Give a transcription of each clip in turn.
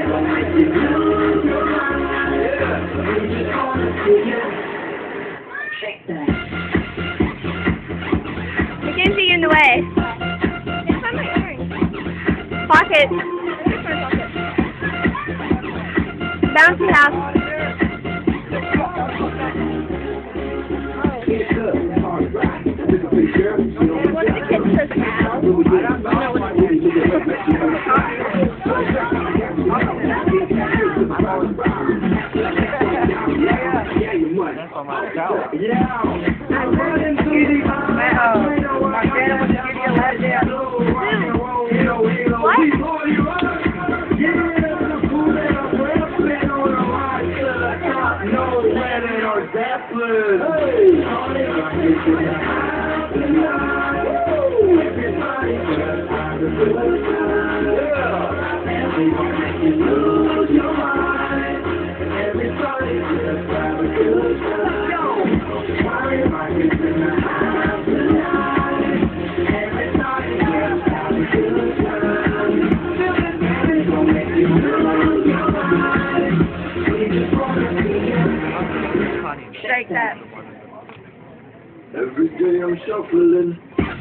Shake that. Mackenzie, in the way. It's on my earring. Pocket. It's my pocket. Bouncy house. What's the kid says now? Strike that. Every day I'm shuffling.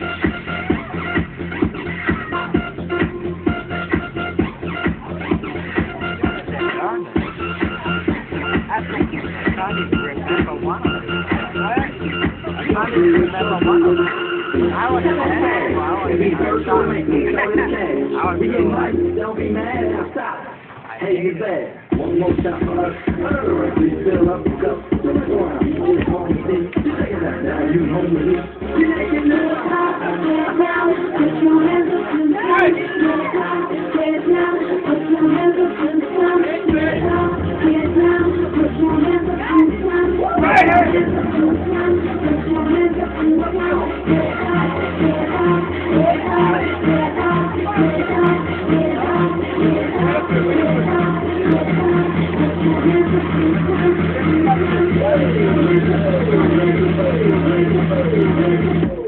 Don't be mad, now stop. Hey, you bad. One more shot for us. We fill up the cup. You just home with me. Now you home with me. Get down, put your hands up to the sky. Get down, put your hands up to the sky. Get down, put your hands up to the sky. Put your hands up to the sky. Put your hands up to the sky. Get out, get out, get out, get out, get out, get out, get out, get out, get out. Put your hands up to the sky.